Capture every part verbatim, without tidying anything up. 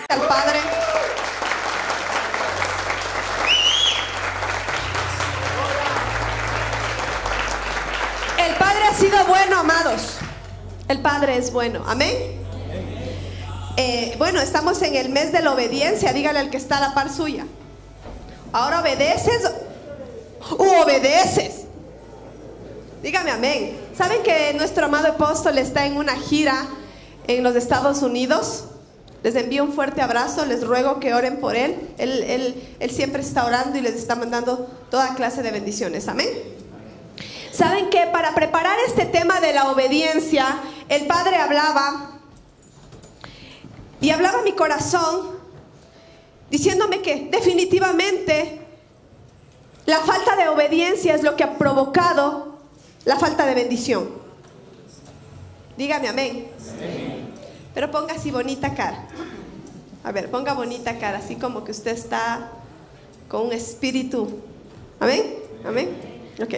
al Padre. El Padre ha sido bueno, amados. El Padre es bueno, amén. Eh, bueno, estamos en el mes de la obediencia. Dígale al que está a la par suya: ahora obedeces u obedeces. Dígame amén. ¿Saben que nuestro amado apóstol está en una gira en los Estados Unidos? Les envío un fuerte abrazo, les ruego que oren por él. Él, él, él siempre está orando y les está mandando toda clase de bendiciones, amén. ¿Saben que para preparar este tema de la obediencia, el Padre hablaba y hablaba a mi corazón diciéndome que definitivamente la falta de obediencia es lo que ha provocado la falta de bendición? Dígame amén. Amén. Pero ponga así bonita cara. A ver, ponga bonita cara, así como que usted está con un espíritu. Amén. Amén. Ok.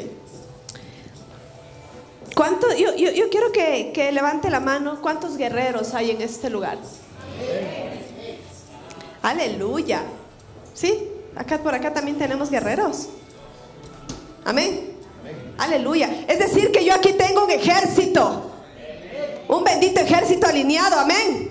¿Cuánto? Yo, yo, yo quiero que, que levante la mano. ¿Cuántos guerreros hay en este lugar? Amén. Aleluya. ¿Sí? Acá por acá también tenemos guerreros. Amén. Aleluya. Es decir que yo aquí tengo un ejército, un bendito ejército alineado. Amén.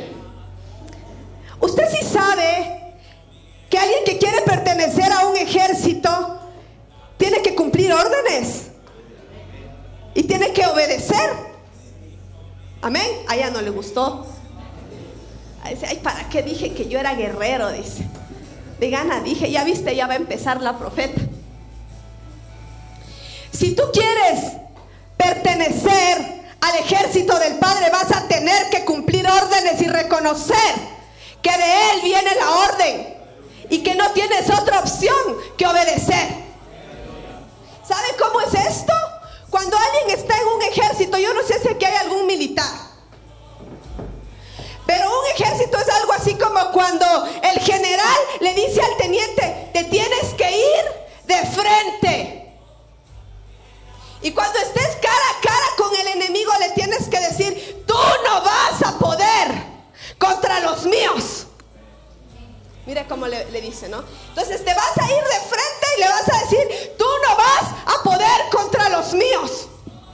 Usted sí sabe que alguien que quiere pertenecer a un ejército tiene que cumplir órdenes y tiene que obedecer. Amén. A ella no le gustó. Ay, ¿para qué dije que yo era guerrero? Dice. De gana dije. Ya viste, ya va a empezar la profeta. Si tú quieres pertenecer al ejército del Padre, vas a tener que cumplir órdenes y reconocer que de Él viene la orden y que no tienes otra opción que obedecer. ¿Saben cómo es esto? Cuando alguien está en un ejército, yo no sé si aquí hay algún militar, pero un ejército es algo así como cuando el general le dice al teniente: te tienes que ir de frente. Y cuando estés cara a cara con el enemigo, le tienes que decir: tú no vas a poder contra los míos. Mire cómo le, le dice, ¿no? Entonces te vas a ir de frente y le vas a decir: tú no vas a poder contra los míos.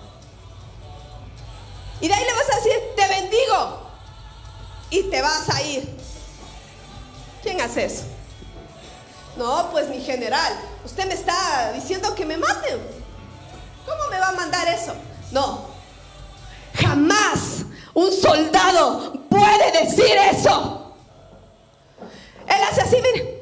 Y de ahí le vas a decir: te bendigo. Y te vas a ir. ¿Quién hace eso? No, pues mi general. Usted me está diciendo que me maten. ¿Cómo me va a mandar eso? No. Jamás un soldado puede decir eso. Él hace así, mire.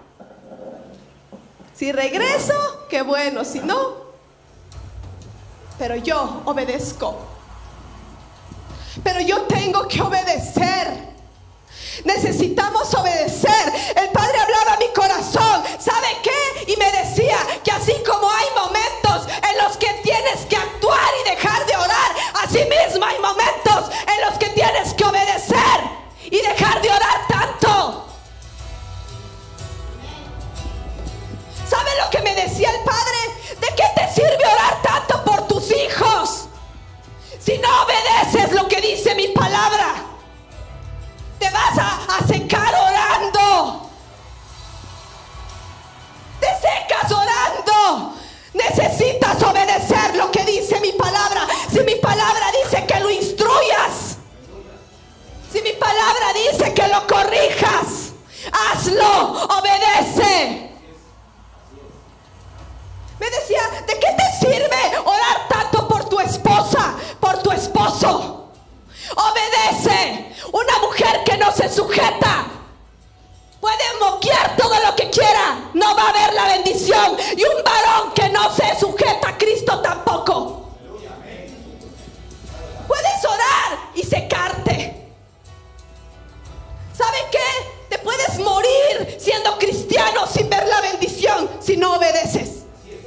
Si regreso, qué bueno. Si no, pero yo obedezco. Pero yo tengo que obedecer. Necesitamos obedecer. El Padre hablaba a mi corazón. ¿Sabe qué? Y me decía que así como hay momentos en los que tienes que actuar y dejar de orar, así mismo hay momentos en los que tienes que obedecer y dejar de orar tanto. ¿Sabe lo que me decía el Padre? ¿De qué te sirve orar tanto por tus hijos si no obedeces lo que dice mi palabra? Te vas a, a secar orando. Te secas orando. Necesitas obedecer lo que dice mi palabra. Si mi palabra dice que lo instruyas, si mi palabra dice que lo corrijas, hazlo, obedece. Me decía: ¿de qué te sirve orar tanto por tu esposa, por tu esposo? Obedece. Una mujer que no se sujeta puede moquear todo lo que quiera, no va a haber la bendición. Y un varón que no se sujeta a Cristo tampoco. Puedes orar y secarte. ¿Sabe qué? Te puedes morir siendo cristiano sin ver la bendición si no obedeces.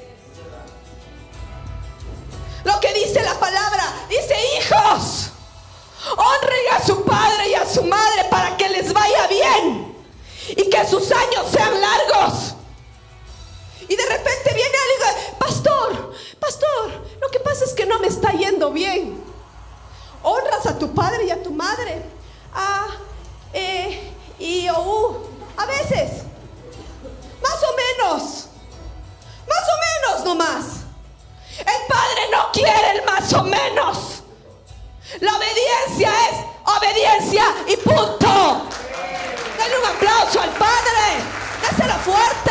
Lo que dice la palabra, dice: hijos, honren a su padre y a su madre para que les vaya bien y que sus años sean largos. Y de repente viene alguien: pastor, pastor, lo que pasa es que no me está yendo bien. Honras a tu padre y a tu madre. Ah, eh, Y yo, uh, a veces, más o menos, más o menos nomás. El Padre no quiere el más o menos. La obediencia es obediencia y punto. Denle un aplauso al Padre. Déselo fuerte.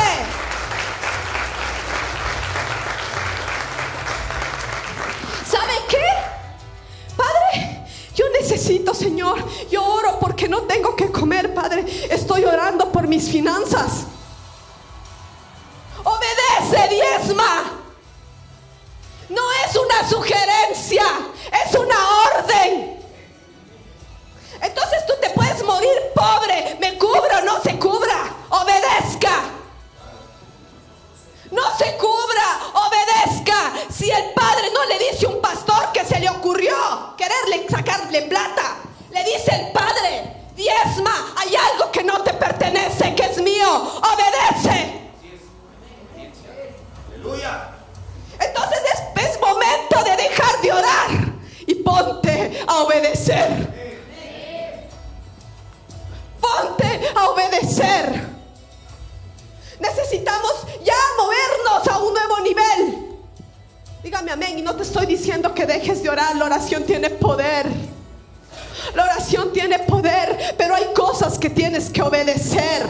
¿Sabe qué? Padre, yo necesito, Señor, yo oro porque no tengo que comer, Padre. Estoy orando por mis finanzas. Obedece, diezma. No es una sugerencia, es una orden. Entonces tú te puedes morir pobre. ¿Me cubro o no se cubra? Obedezca. No se cubra, obedezca. Si el Padre no le dice a un pastor que se le ocurrió quererle sacarle plata, le dice el Padre: diezma, hay algo que no te pertenece, que es mío, obedece. Aleluya. Entonces es, es momento de dejar de orar y ponte a obedecer. Ponte a obedecer. Necesitamos ya movernos a un nuevo nivel. Dígame amén. Y no te estoy diciendo que dejes de orar. La oración tiene poder. La oración tiene poder, pero hay cosas que tienes que obedecer.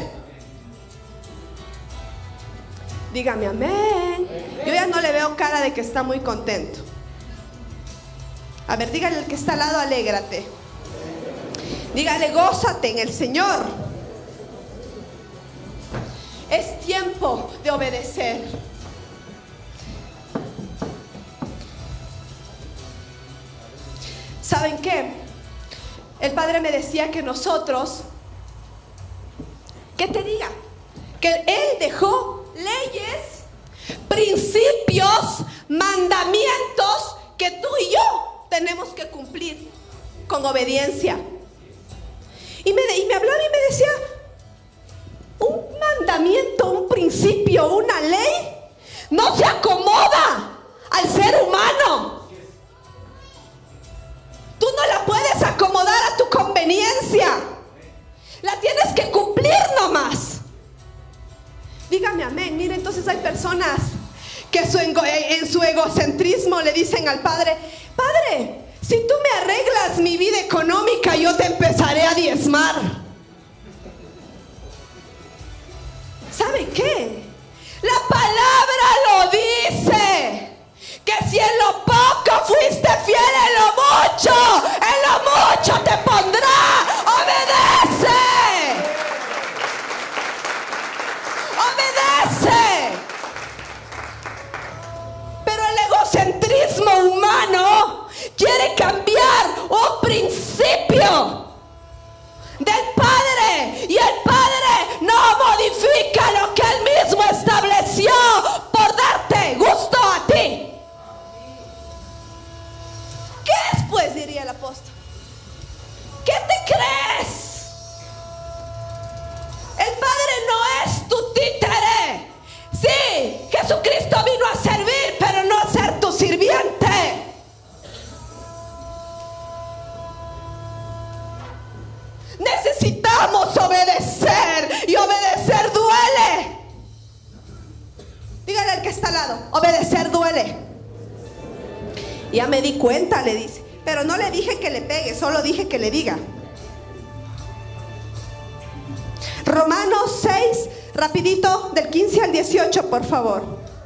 Dígame amén. Yo ya no le veo cara de que está muy contento. A ver, dígale al que está al lado: alégrate. Dígale: gózate en el Señor. Es tiempo de obedecer. ¿Saben qué? El Padre me decía que nosotros, ¿qué te diga? Que Él dejó leyes, principios, mandamientos que tú y yo tenemos que cumplir con obediencia. Y me, y me hablaba y me decía: un mandamiento, un principio, una ley no se acomoda al ser humano. Tú no la puedes acomodar a tu conveniencia. La tienes que cumplir nomás. Dígame amén. Mire, entonces hay personas que su ego, en su egocentrismo le dicen al Padre: Padre, si tú me arreglas mi vida económica, yo te empezaré a diezmar. ¿Sabe qué? La palabra lo dice, que si en lo poco fuiste fiel, en lo mucho, en lo mucho te pondrá. Obedece. Obedece. Pero el egocentrismo humano quiere cambiar un principio del Padre, y el Padre no modifica lo que Él mismo estableció por darte gusto a ti. ¿Qué es, pues? Diría el apóstol. ¿Qué te crees? El Padre no es tu títere. Sí, Jesucristo vino a servir, pero no a ser tu sirviente. Necesitamos obedecer, y obedecer duele. Dígale al que está al lado: obedecer duele. Ya me di cuenta, le dice. Pero no le dije que le pegue, solo dije que le diga. Romanos seis, rapidito, del quince al dieciocho, por favor.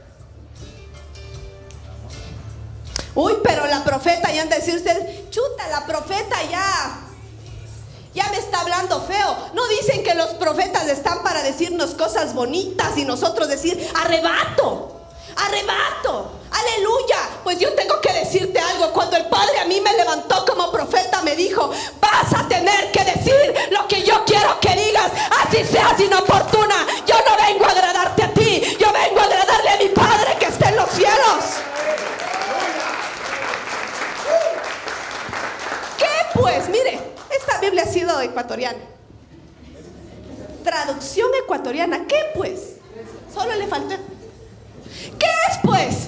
Uy, pero la profeta, ya han de decir ustedes: chuta, la profeta ya Ya me está hablando feo. No dicen que los profetas están para decirnos cosas bonitas y nosotros decir: arrebato, arrebato, aleluya. Pues yo tengo que decirte algo. Cuando el Padre a mí me levantó como profeta, me dijo: vas a tener que decir lo que yo quiero que digas, así seas inoportuna. Yo no vengo a agradarte a ti, yo vengo a agradarle a mi Padre que está en los cielos. ¿Qué pues? Mire, esta Biblia ha sido ecuatoriana. Traducción ecuatoriana. ¿Qué pues? Solo le faltó. ¿Qué es pues?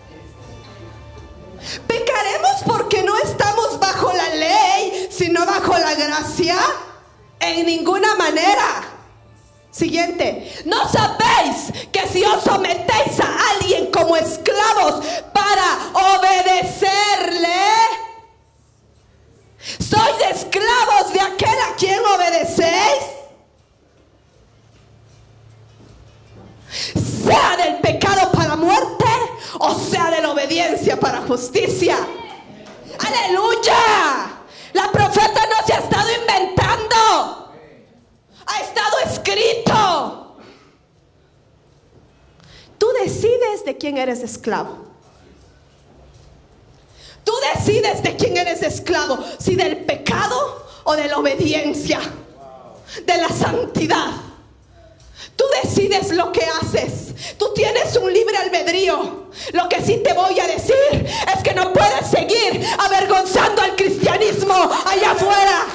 Pecaremos porque no estamos bajo la ley, sino bajo por la gracia? En ninguna manera. Siguiente. ¿No sabéis que si os sometéis a alguien como esclavos para obedecerle, sois esclavos de aquel a quien obedecéis? Sea del pecado para muerte o sea de la obediencia para justicia. ¡Aleluya! La profeta no se ha estado inventando. Ha estado escrito. Tú decides de quién eres esclavo. Tú decides de quién eres esclavo. Si del pecado o de la obediencia, de la santidad. Tú decides lo que haces. Tú tienes un libre albedrío. Lo que sí te voy a decir es que no puedes seguir avergonzando al cristianismo allá afuera.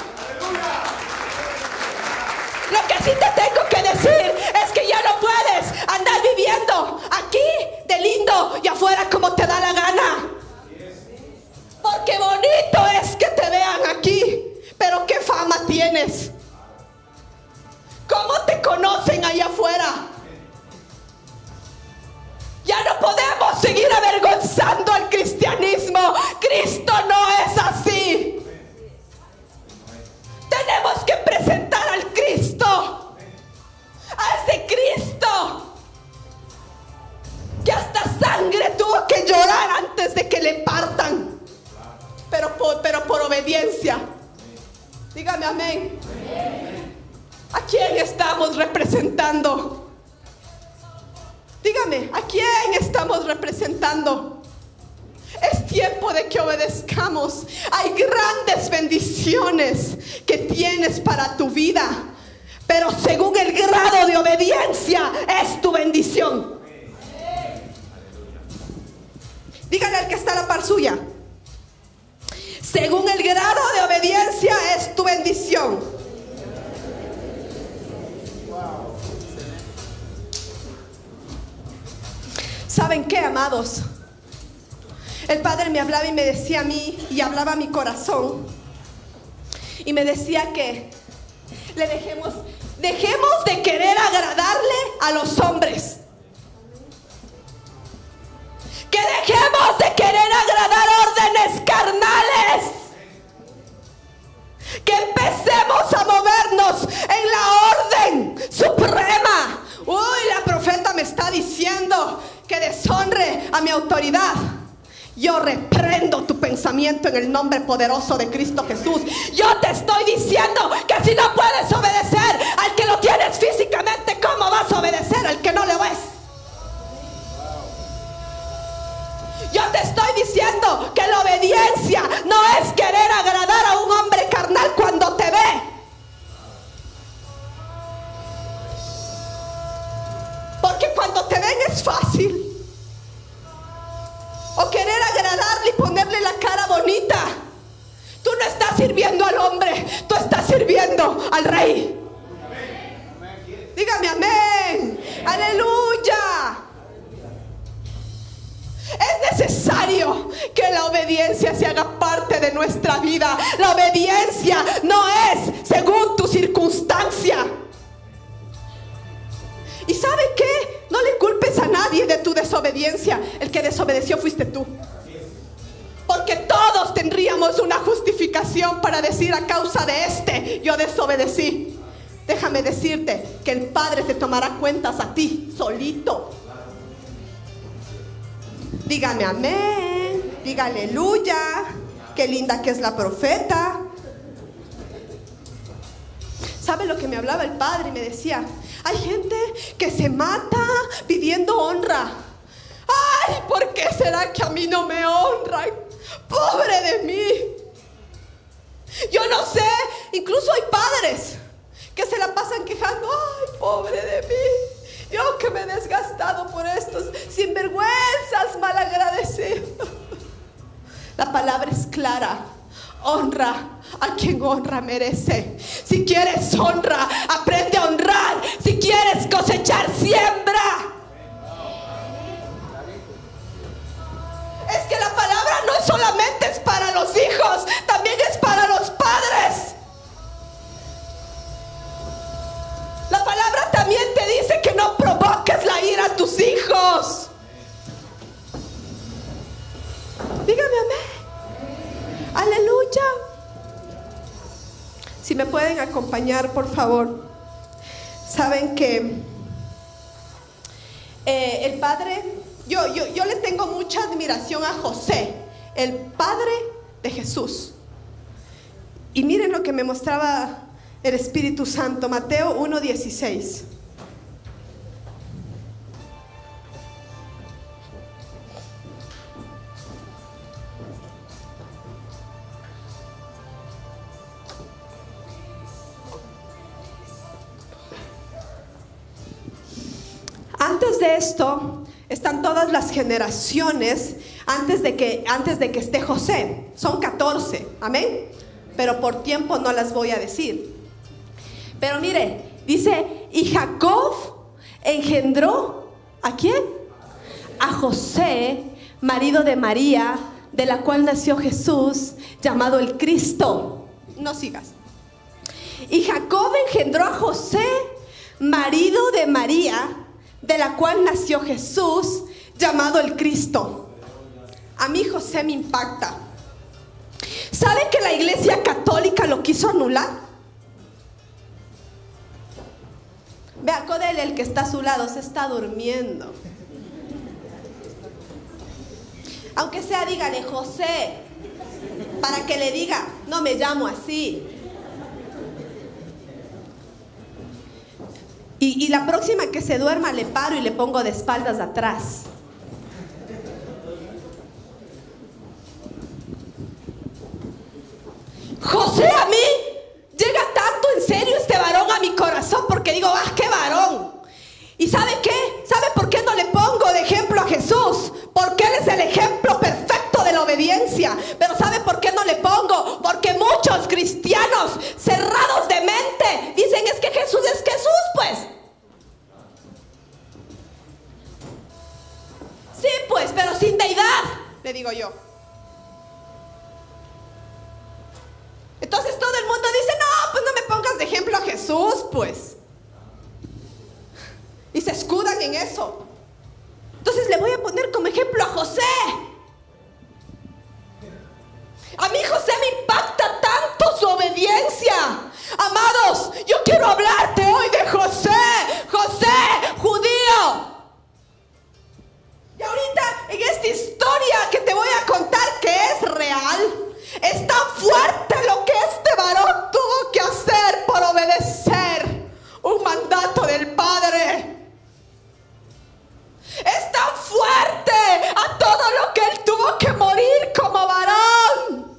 Lo que sí te tengo que decir es que ya no puedes andar viviendo aquí de lindo y afuera como te da la gana. Porque bonito es que te vean aquí, pero ¿qué fama tienes? ¿Cómo te conocen allá afuera? Ya no podemos seguir avergonzando al cristianismo. Cristo no es así. Tenemos que presentar al Cristo, a ese Cristo que hasta sangre tuvo que llorar antes de que le partan, pero por, pero por obediencia. Dígame amén. ¿A quién estamos representando? Dígame, ¿a quién estamos representando? Es tiempo de que obedezcamos. Hay grandes bendiciones que tienes para tu vida, pero según el grado de obediencia es tu bendición. Dígale al que está a la par suya: según el grado de obediencia es tu bendición. ¿Saben qué, amados? El Padre me hablaba y me decía a mí, y hablaba a mi corazón, y me decía que le dejemos, dejemos de querer agradarle a los hombres. Que dejemos de querer agradar órdenes carnales. Que empecemos a movernos en la orden suprema. Uy, la profeta me está diciendo que deshonre a mi autoridad. Yo reprendo tu pensamiento en el nombre poderoso de Cristo Jesús. Yo te estoy diciendo que si no puedes obedecer al que lo tienes físicamente, ¿cómo vas a obedecer al que no lo ves? Yo te estoy diciendo que la obediencia no es querer agradar a un hombre carnal cuando te ve. Porque cuando te ven es fácil. O querer agradarle y ponerle la cara bonita. Tú no estás sirviendo al hombre, tú estás sirviendo al Rey. Dígame amén. Aleluya. Es necesario que la obediencia se haga parte de nuestra vida. La obediencia no es según tu circunstancia. ¿Y sabe qué? No le culpes a nadie de tu desobediencia. El que desobedeció fuiste tú. Porque todos tendríamos una justificación para decir: a causa de este yo desobedecí. Déjame decirte que el Padre te tomará cuentas a ti solito. Dígame amén. Diga aleluya. Qué linda que es la profeta. ¿Sabe lo que me hablaba el Padre? Y me decía: hay gente que se mata pidiendo honra. Ay, ¿por qué será que a mí no me honran? Pobre de mí. Yo no sé, incluso hay padres que se la pasan quejando. Ay, pobre de mí. Yo que me he desgastado por estos sinvergüenzas malagradecidos. La palabra es clara: honra a quien honra merece. Si quieres honra, aprende a honrar. Si quieres cosechar, siembra. Es que la palabra no solamente es para los hijos, también es para los padres. Dígame amén. Aleluya. Si me pueden acompañar, por favor. Saben que eh, el padre, yo, yo, yo le tengo mucha admiración a José, el padre de Jesús. Y miren lo que me mostraba el Espíritu Santo, Mateo uno dieciséis. Antes de esto están todas las generaciones antes de que, antes de que esté José. Son catorce, amén. Pero por tiempo no las voy a decir. Pero mire, dice, y Jacob engendró, ¿a quién? A José, marido de María, de la cual nació Jesús, llamado el Cristo. No sigas. Y Jacob engendró a José, marido de María, de la cual nació Jesús, llamado el Cristo. A mí José me impacta. ¿Saben que la Iglesia Católica lo quiso anular? Vea, Codel, el que está a su lado, se está durmiendo. Aunque sea, dígale José, para que le diga, no me llamo así. Y, y la próxima que se duerma le paro y le pongo de espaldas atrás. José, a mí llega tanto en serio este varón a mi corazón, porque digo, ah, qué varón. ¿Y sabe qué? ¿Sabe por qué no le pongo de ejemplo a Jesús? Porque Él es el ejemplo perfecto de la obediencia. Pero ¿sabe por qué no le pongo? Porque muchos cristianos cerrados de mente dicen, es que Jesús es Jesús, pues. Sí, pues, pero sin deidad, le digo yo. Entonces todo el mundo dice, no, pues no me pongas de ejemplo a Jesús, pues. Y se escudan en eso. Entonces le voy a poner como ejemplo a José. A mí José me impacta tanto su obediencia. Amados, yo quiero hablarte hoy de José. José, judío. Y ahorita en esta historia que te voy a contar, que es real, es tan fuerte lo que este varón tuvo que hacer por obedecer un mandato del Padre. Es tan fuerte a todo lo que él tuvo que morir como varón.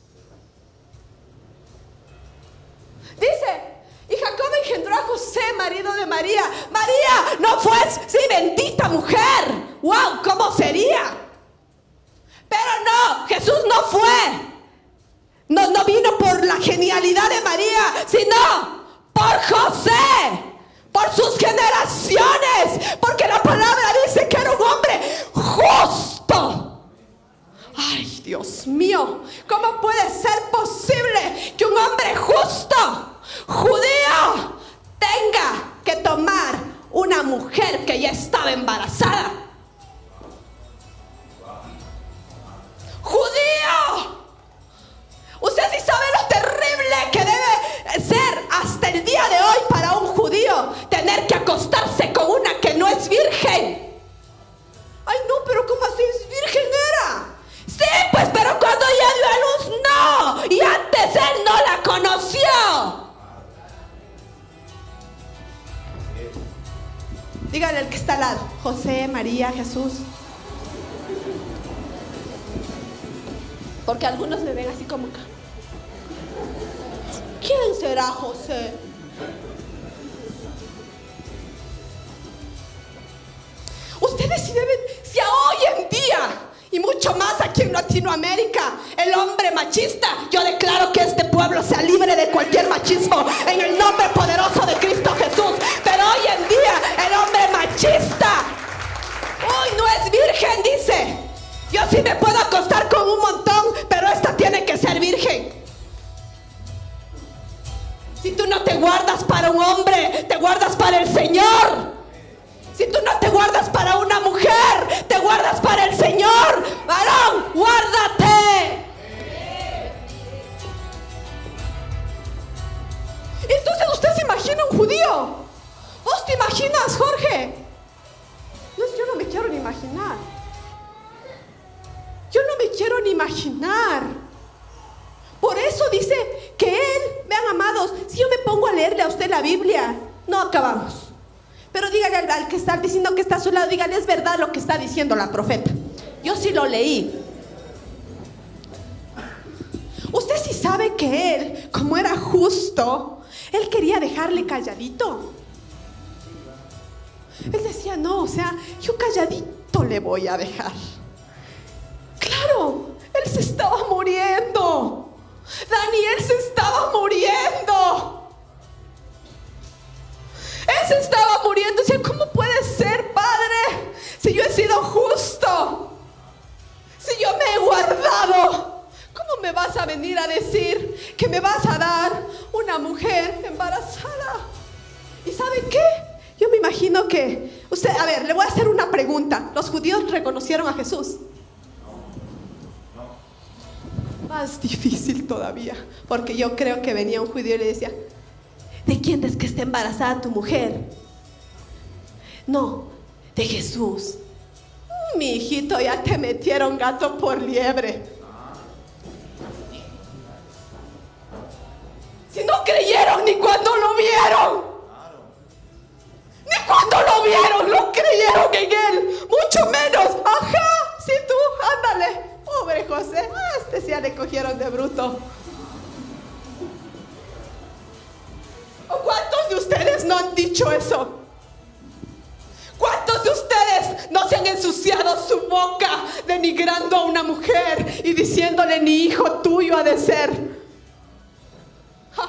Dice, y Jacob engendró a José, marido de María. María no fue, sí, bendita mujer. Wow, ¿cómo sería? Pero no, Jesús no fue. No, no vino por la genialidad de María, sino por José, por sus generaciones, porque la palabra dice que era un hombre justo. Ay, Dios mío, ¿cómo puede ser posible que un hombre justo, judío, tenga que tomar una mujer que ya estaba embarazada? Judío. Usted sí sabe lo terrible que debe ser hasta el día de hoy para un judío tener que acostarse con una que no es virgen. Ay, no, pero ¿cómo así es virgen era? Sí, pues, pero cuando ella dio a luz, no. Y antes él no la conoció. Dígale al que está al lado, José, María, Jesús. Porque algunos me ven así como que, ¿quién será José? Ustedes sí deben, si hoy en día, y mucho más aquí en Latinoamérica, el hombre machista, yo declaro que este pueblo sea libre de cualquier machismo en el nombre poderoso de Cristo Jesús. Pero hoy en día el hombre machista, uy, no es virgen, dice. Yo sí me puedo acostar con un montón, pero esta tiene que ser virgen. Si tú no te guardas para un hombre, te guardas para el Señor. Si tú no te guardas para una mujer, te guardas para el Señor. Varón, guarda imaginar. Por eso dice que Él, vean amados, si yo me pongo a leerle a usted la Biblia, no acabamos. Pero dígale al, al que está diciendo que está a su lado, dígale, es verdad lo que está diciendo la profeta. Yo sí lo leí. Usted sí sabe que Él, como era justo, Él quería dejarle calladito. Él decía, no, o sea, yo calladito le voy a dejar. Claro, Él se estaba muriendo. Daniel se estaba muriendo. Él se estaba muriendo. Decía, ¿cómo puede ser, Padre? Si yo he sido justo, si yo me he guardado, ¿cómo me vas a venir a decir que me vas a dar una mujer embarazada? ¿Y sabe qué? Yo me imagino que usted, a ver, le voy a hacer una pregunta. ¿Los judíos reconocieron a Jesús? Más difícil todavía, porque yo creo que venía un judío y le decía, ¿de quién es que está embarazada tu mujer? No, de Jesús. Mi hijito, ya te metieron gato por liebre. Si no creyeron ni cuando lo vieron, ni cuando lo vieron, lo creyeron en Él, mucho menos. Ajá, si tú, ándale. Pobre José, a este sí ya le cogieron de bruto. ¿O cuántos de ustedes no han dicho eso? ¿Cuántos de ustedes no se han ensuciado su boca denigrando a una mujer y diciéndole ni hijo tuyo ha de ser? ¡Ja!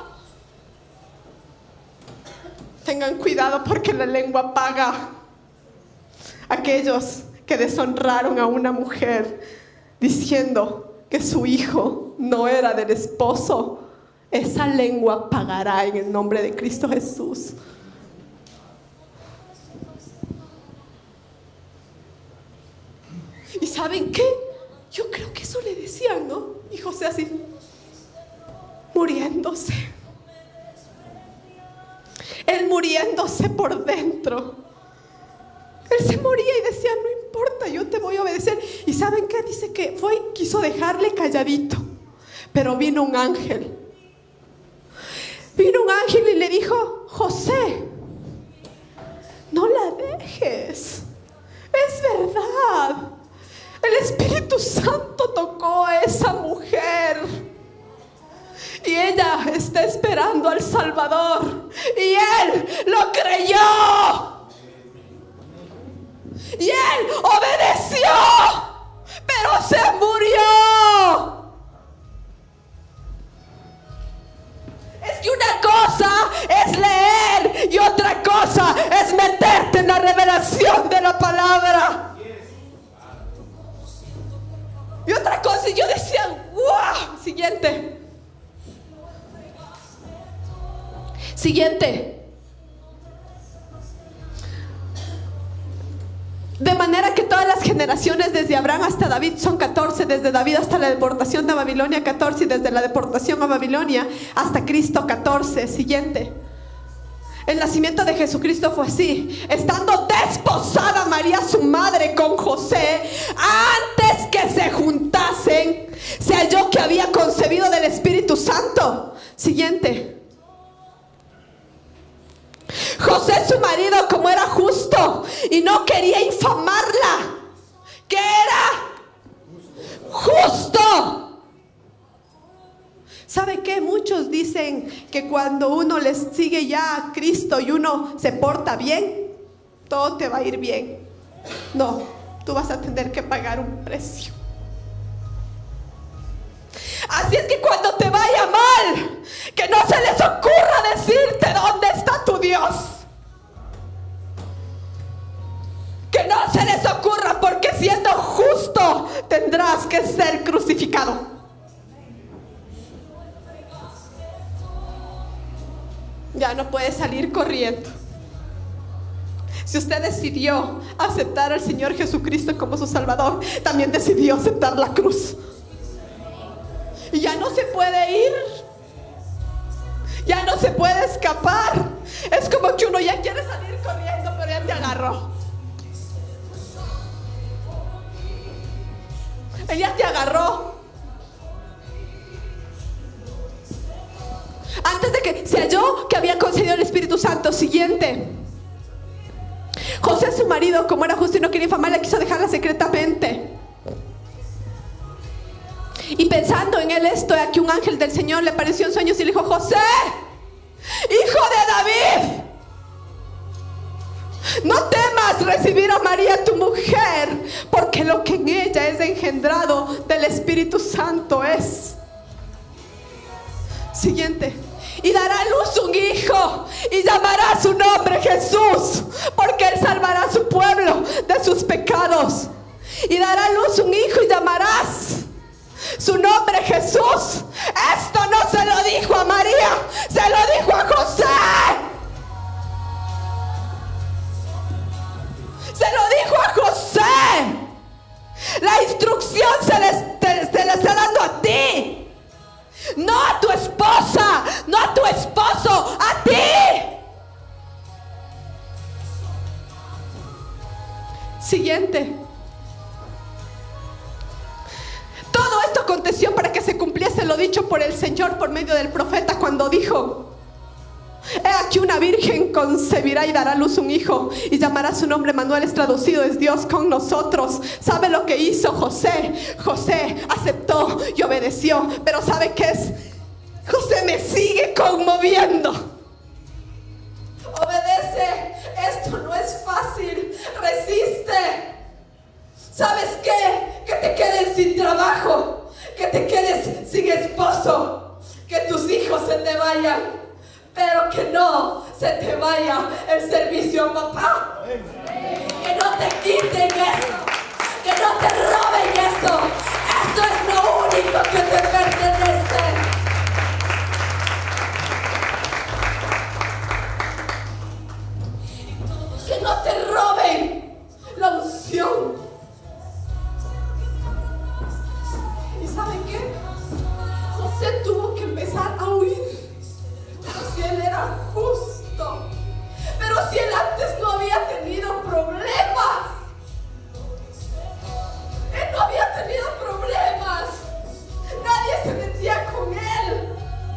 Tengan cuidado porque la lengua paga. Aquellos que deshonraron a una mujer diciendo que su hijo no era del esposo, esa lengua pagará en el nombre de Cristo Jesús. ¿Y saben qué? Yo creo que eso le decían, ¿no? Y José así, muriéndose. Él muriéndose por dentro. Él se moría y decía, no importa, yo te voy a obedecer. ¿Y saben qué? Dice que fue y quiso dejarle calladito. Pero vino un ángel. Vino un ángel y le dijo, José, no la dejes. Es verdad. El Espíritu Santo tocó a esa mujer. Y ella está esperando al Salvador. Y él lo creyó. Y él obedeció, pero se murió. Es que una cosa es leer y otra cosa es meterte en la revelación de la palabra. Y otra cosa, y yo decía, wow, siguiente. Siguiente. De manera que todas las generaciones desde Abraham hasta David son catorce, desde David hasta la deportación de Babilonia catorce y desde la deportación a Babilonia hasta Cristo catorce. Siguiente. El nacimiento de Jesucristo fue así. Estando desposada María su madre con José, antes que se juntasen, se halló que había concebido del Espíritu Santo. Siguiente. José su marido, como era justo y no quería infamarla, que era justo. ¿Sabe qué? Muchos dicen que cuando uno les sigue ya a Cristo y uno se porta bien, todo te va a ir bien. No, tú vas a tener que pagar un precio. Así es que cuando te vaya mal, que no se les ocurra decirte dónde está tu Dios. Que no se les ocurra, porque siendo justo tendrás que ser crucificado. Ya no puedes salir corriendo. Si usted decidió aceptar al Señor Jesucristo como su Salvador, también decidió aceptar la cruz. Y ya no se puede ir. Ya no se puede escapar. Es como que uno ya quiere salir corriendo, pero ya te agarró. Él ya te agarró. Antes de que se halló que había concedido el Espíritu Santo. Siguiente. José, su marido, como era justo y no quería infamarla, quiso dejarla secretamente. Y pensando en él esto, aquí un ángel del Señor le apareció en sueños y le dijo: José, hijo de David, no temas recibir a María tu mujer, porque lo que en ella es engendrado del Espíritu Santo es. Siguiente. Y dará a luz un hijo y llamará su nombre Jesús, porque él salvará a su pueblo de sus pecados. Y dará a luz un hijo y llamarás su nombre Jesús. Esto no se lo dijo a María, se lo dijo a José. Se lo dijo a José. La instrucción se le te, te la está dando a ti. No a tu esposa, no a tu esposo, a ti. Siguiente. Todo esto aconteció para que se cumpliese lo dicho por el Señor por medio del profeta, cuando dijo: he aquí una virgen concebirá y dará a luz un hijo y llamará su nombre Manuel, es traducido es Dios con nosotros. ¿Sabe lo que hizo José? José aceptó y obedeció. Pero ¿sabe qué es? José me sigue conmoviendo. Obedece. Esto no es fácil. Resiste. ¿Sabes qué? Que te quedes sin trabajo, que te quedes sin esposo, que tus hijos se te vayan, pero que no se te vaya el servicio a papá. Que no te quiten eso, que no te roben eso. Eso es lo único que te pertenece. Que no te roben la unción. ¿Y saben qué? José tuvo que empezar a huir. Pero si él era justo, pero si él antes no había tenido problemas, él no había tenido problemas, nadie se metía con él.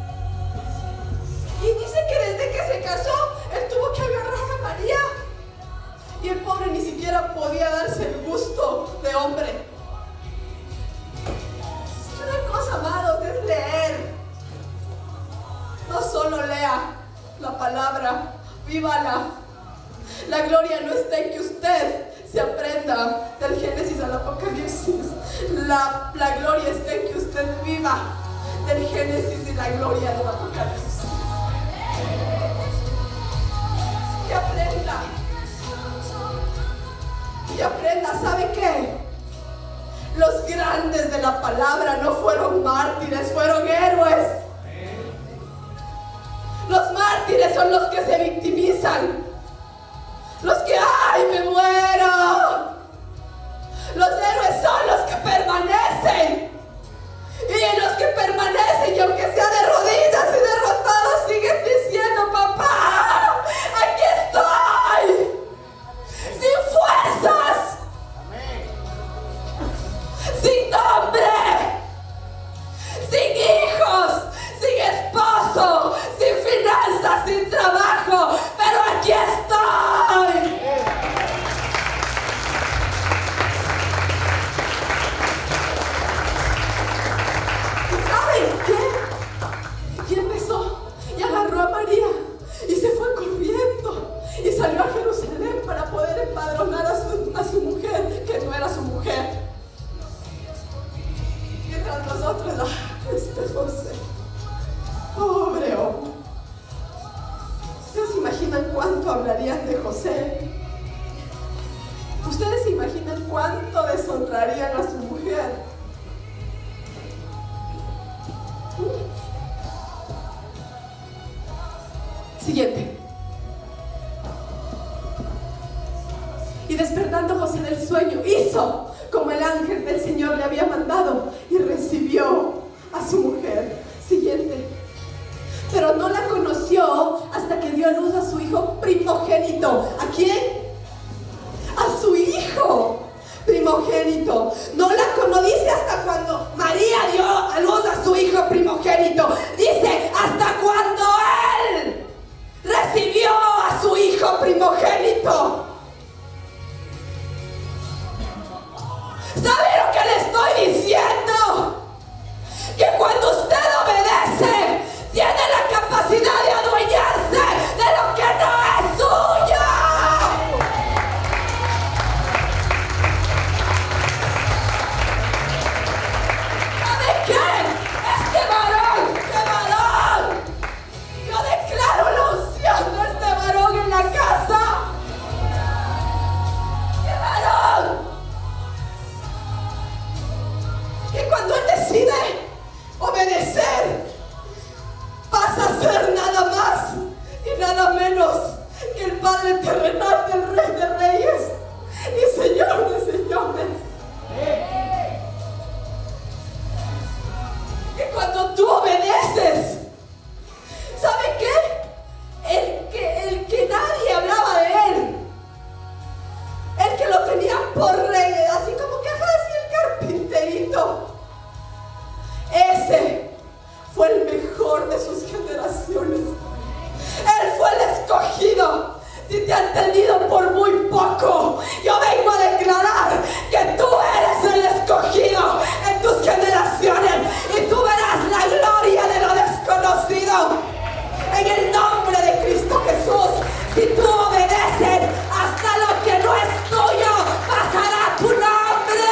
Y dice que desde que se casó, él tuvo que agarrar a María, y el pobre ni siquiera podía darse el gusto de hombre. Una cosa, amados, es leer. No solo lea la palabra, vívala. La gloria no está en que usted se aprenda del Génesis al Apocalipsis. La, la gloria está en que usted viva del Génesis y la gloria del Apocalipsis. Que aprenda. Que aprenda, ¿sabe qué? Los grandes de la palabra no fueron mártires, fueron héroes. Los mártires son los que se victimizan, los que ¡ay, me muero! Los héroes son los que permanecen. Y los que permanecen, y aunque sea de rodillas y derrotados, siguen diciendo: papá, aquí estoy, sin fuerzas, sin nombre, sin hijos, sin esposo, sin finanzas, sin trabajo, pero aquí estoy. ¿Y saben qué? Y empezó y agarró a María y se fue corriendo y salió a Jerusalén para poder empadronar a su, a su mujer, que no era su mujer. Mientras nosotros, ah, este José, pobre hombre. ¿Ustedes se imaginan cuánto hablarían de José? ¿Ustedes se imaginan cuánto deshonrarían a su mujer? Siguiente. Y despertando José del sueño, hizo como el ángel del Señor le había mandado y recibió a su mujer. Siguiente. Pero no la conoció hasta que dio a luz a su hijo primogénito. ¿A quién? A su hijo primogénito. No la conoció, dice hasta cuando María dio a luz a su hijo primogénito. Dice, ¿hasta cuándo? cuando Él decide obedecer, vas a ser nada más y nada menos que el Padre terrenal del Rey de Reyes y Señor de señores. Que cuando tú obedeces, ¿sabe qué? El que, el que nadie hablaba de Él, el que lo tenían por rey, así como que así el carpinterito, ese fue el mejor de sus generaciones. Él fue el escogido. Si te han tenido por muy poco, yo vengo a declarar que tú eres el escogido en tus generaciones y tú verás la gloria de lo desconocido. En el nombre de Cristo Jesús, si tú obedeces, hasta lo que no es tuyo pasará tu nombre.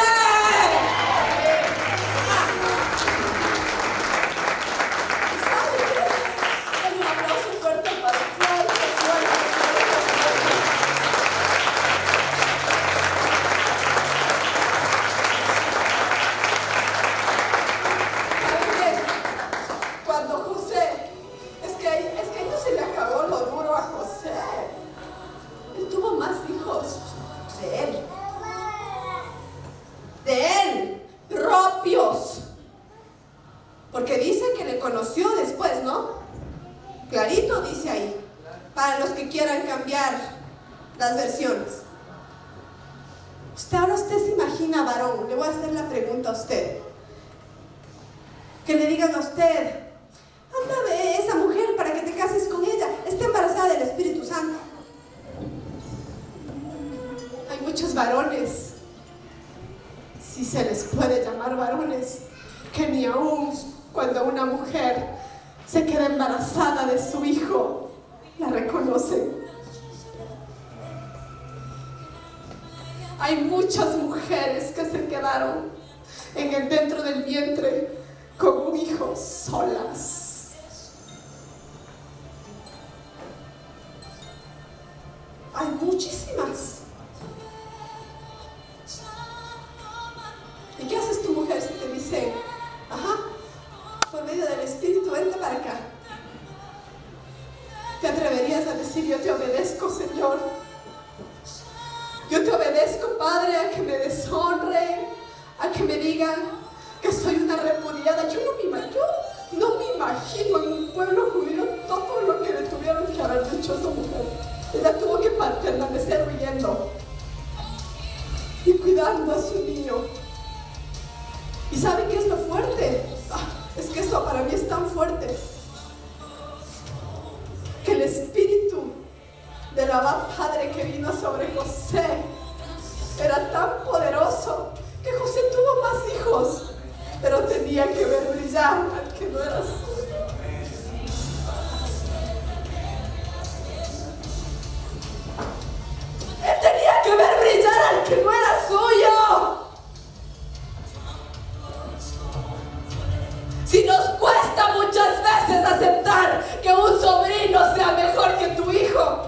¿Sabe qué? Un aplauso fuerte para el Señor. Cuando José, es que, es que no se le acabó lo duro a José. Él tuvo más hijos de él, de él, propios. Porque dice que le conoció después, ¿no? Clarito dice ahí, para los que quieran cambiar las versiones. Usted ahora usted se imagina, varón, le voy a hacer la pregunta a usted. Que le digan a usted, anda, ve esa mujer para que te cases con ella, está embarazada del Espíritu Santo. Hay muchos varones, si se les puede llamar varones, que ni aún cuando una mujer se queda embarazada de su hijo, la reconocen. Hay muchas mujeres que se quedaron en el dentro del vientre con un hijo solas. Hay muchísimas. ¿Y qué haces tu mujer si te dice, ajá, por medio del Espíritu, vente para acá? ¿Te atreverías a decir, yo te obedezco, Señor? Yo te obedezco, Padre, a que me deshonre, a que me digan que soy una repudiada. Yo no me, yo no me imagino en un pueblo judío todo lo que le tuvieron que haber dicho a esa mujer. Ella tuvo que permanecer huyendo y cuidando a su niño. ¿Y sabe qué es lo fuerte? Ah, es que eso para mí es tan fuerte, que el Espíritu del Abba Padre que vino sobre José era tan poderoso que José tuvo más hijos, pero tenía que ver brillar al que no era suyo. Él tenía que ver brillar al que no era suyo. Si nos cuesta muchas veces aceptar que un sobrino sea mejor que tu hijo,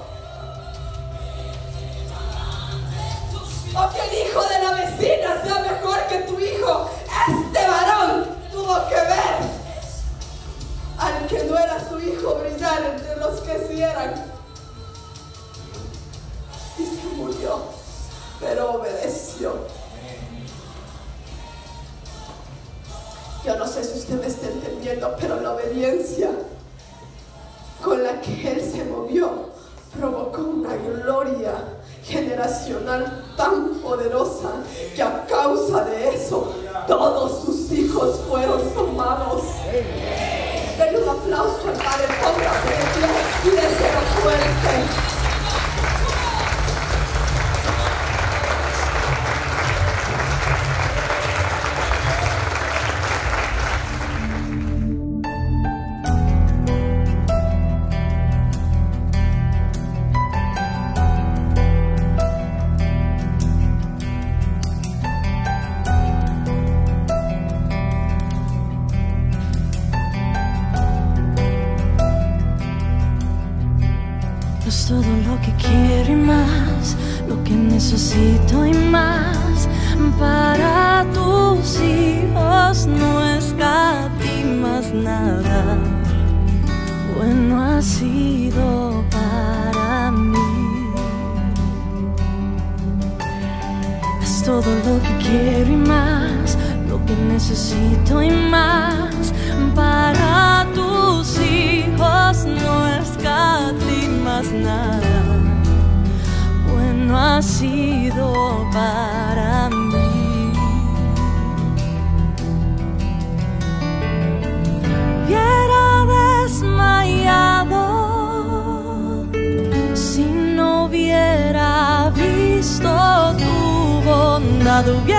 o que el hijo de la vecina sea mejor que tu hijo, este varón tuvo que ver al que no era su hijo brillar entre los que sí eran, y se murió, pero obedeció. Yo no sé si usted me está entendiendo, pero la obediencia con la que él se movió provocó una gloria generacional tan poderosa que a causa de eso todos sus hijos fueron tomados. Denle un aplauso al Padre, póngase de pie y déselo fuerte. Es todo lo que quiero y más, lo que necesito y más. para tus hijos no escatimas nada. Bueno ha sido para mí. Es todo lo que quiero y más, lo que necesito y más. Para tus hijos no escatimas nada. Bueno ha sido para mí. Hubiera desmayado si no hubiera visto tu bondad. Hubiera